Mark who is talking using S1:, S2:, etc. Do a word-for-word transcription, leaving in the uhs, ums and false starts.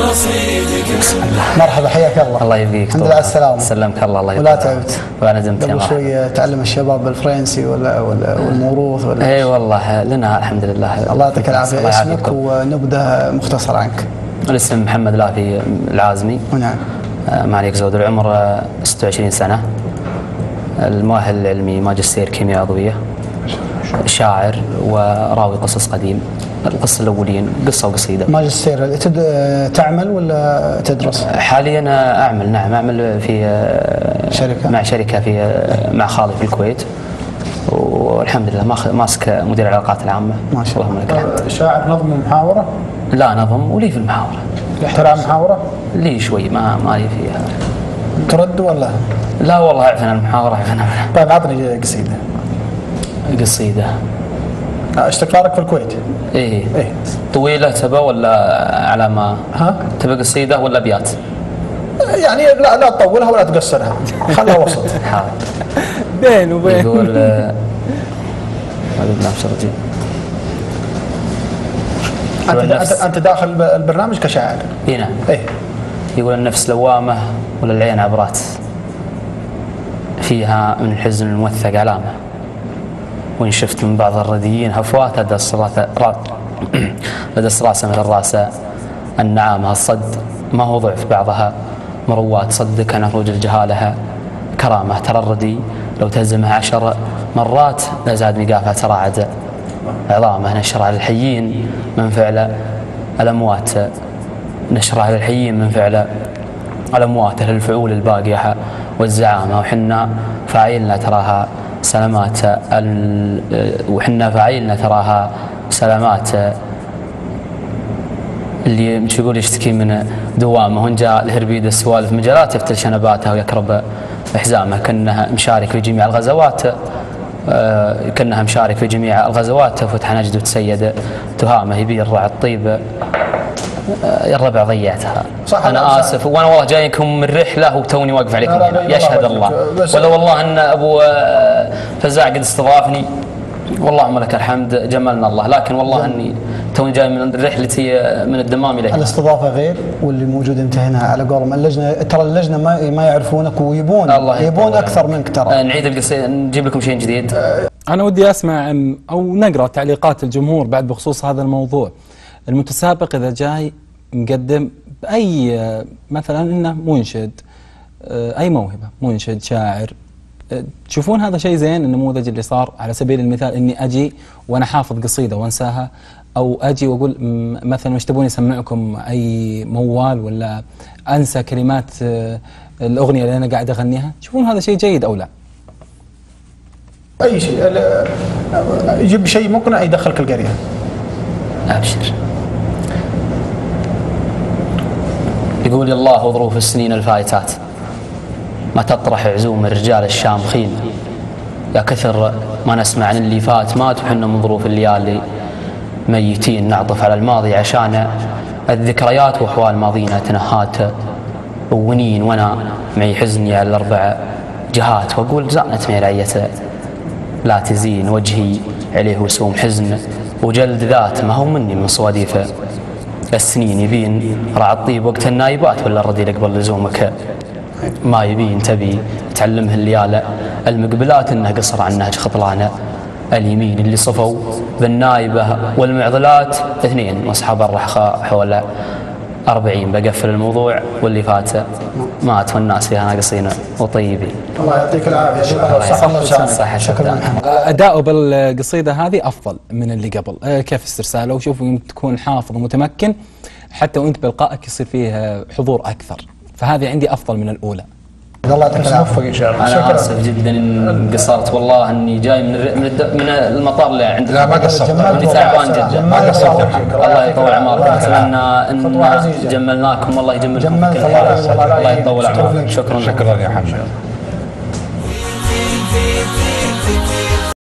S1: مرحبا، حياك الله.
S2: الله يبقيك.
S1: الحمد لله على السلامة.
S2: سلمك الله. الله
S1: ولا تعبت؟
S2: ولا ندمت.
S1: قبل شوية تعلم الشباب الفرنسي ولا والموروث ولا؟
S2: اي والله لنا الحمد لله.
S1: الله يعطيك العافية. اسمك ونبذة مختصرة عنك.
S2: الاسم محمد لافي العازمي.
S1: نعم.
S2: معاليك زود العمر ستة وعشرين سنة. المؤهل العلمي ماجستير كيمياء عضوية. شاعر وراوي قصص قديم. القصة الأولين قصة وقصيدة.
S1: ماجستير تعمل ولا تدرس؟
S2: حاليا أعمل. نعم أعمل في
S1: شركة
S2: مع شركة في مع خالي في الكويت، والحمد لله ماسك مدير العلاقات العامة.
S1: ما شاء الله. شاعر نظم ومحاورة؟
S2: لا نظم ولي في المحاورة.
S1: احترام محاورة؟
S2: لي شوي ما ما لي فيها.
S1: ترد ولا؟
S2: لا والله أعرف أنا المحاورة أعرف أنا.
S1: طيب عطني قصيدة.
S2: قصيدة.
S1: استقرارك في الكويت؟
S2: ايه
S1: ايه.
S2: طويلة تبى ولا على ما؟
S1: ها؟
S2: تبى قصيدة ولا ابيات؟
S1: يعني لا لا تطولها ولا تقصرها، خلها وسط.
S2: حاضر.
S1: بين وبين.
S2: يقول
S1: انت انت انت داخل البرنامج كشاعر؟
S2: اي نعم.
S1: ايه.
S2: يقول النفس لوامة ولا العين عبرات، فيها من الحزن الموثق علامة، وإن شفت من بعض الرديين هفوات لدى لدى الصراسة مثل راسة النعامة. الصد ما هو ضعف بعضها مروات، صدك عن خروج الجهالها كرامة. ترى الردي لو تهزمها عشر مرات لزاد مقافها تراعد عظامه. نشر على الحيين من فعل الأموات، نشر على الحيين من فعل الأموات. أهل الفعول الباقية والزعامة، وحنا فاعلنا تراها سلامات. وحنا فاعلنا تراها سلامات. اللي مش يقول يشتكي من دوامه، هون جاء الهربيد السوالف مجالات يفتل شنباته ويكرب حزامه. كأنها مشارك في جميع الغزوات، كأنها مشارك في جميع الغزوات. فتح نجد وتسيد تهامه، يبي الرع الطيب يا الربع ضيعتها. انا اسف وانا والله جايكم من رحله وتوني واقف عليكم هنا، يشهد الله. ولا والله ان ابو فزاع قد استضافني، والله لك الحمد جملنا الله. لكن والله اني توني جاي من رحلتي من الدمام اليه.
S1: الاستضافه غير، واللي موجود انت هنا على قولهم اللجنه، ترى اللجنه ما ما يعرفونك ويبون يبون اكثر منك. ترى
S2: نعيد القصيده نجيب لكم شيء جديد.
S3: انا ودي اسمع او نقرا تعليقات الجمهور بعد بخصوص هذا الموضوع. المتسابق إذا جاي مقدم بأي مثلا إنه منشد، أي موهبة، منشد شاعر، تشوفون هذا شيء زين؟ النموذج اللي صار على سبيل المثال إني أجي وأنا حافظ قصيدة وأنساها، أو أجي وأقول مثلا وش تبون يسمعكم أي موال، ولا أنسى كلمات الأغنية اللي أنا قاعد أغنيها. تشوفون هذا شيء جيد أو لا؟
S1: أي شيء يجيب شيء مقنع يدخلك القرية.
S2: أبشر. يقول الله ظروف السنين الفايتات ما تطرح عزوم الرجال الشامخين، يا كثر ما نسمع عن اللي فات مات وحنا من ظروف الليالي ميتين. نعطف على الماضي عشان الذكريات وأحوال ماضينا تنهات ونين، وأنا معي حزني على الأربع جهات، وأقول زانت مرعية لا تزين وجهي عليه وسوم حزن وجلد ذات، ما هو مني من صواديف السنين. يبين رعى الطيب وقت النايبات ولا الردي قبل لزومك ما يبين. تبي تعلمه الليالة المقبلات انه قصر عن نهج خطلانه اليمين، اللي صفوا بالنايبة والمعضلات اثنين واصحاب الرحخاء حول أربعين. بقفل الموضوع واللي فات مات والناس فيها ناقصين وطيبين.
S1: الله يعطيك العافية. صح. شكرا.
S3: أداؤه بالقصيدة هذه أفضل من اللي قبل. كيف استرساله؟ وشوفوا تكون حافظ ومتمكن حتى وأنت بلقائك يصير فيه حضور أكثر، فهذه عندي أفضل من الأولى.
S1: الله يعطيك العافية إن شاء الله.
S2: أنا آسف جدا إن قصرت، والله إني جاي من من, من المطار اللي عندك.
S4: لا ما قصرت،
S2: إني تعبان جدا.
S4: ما قصرت.
S2: الله يطول عمرك. أتمنى إن جملناكم، والله يجملكم.
S1: الله
S2: يطول عمرك. شكرا.
S4: شكرا يا حمد.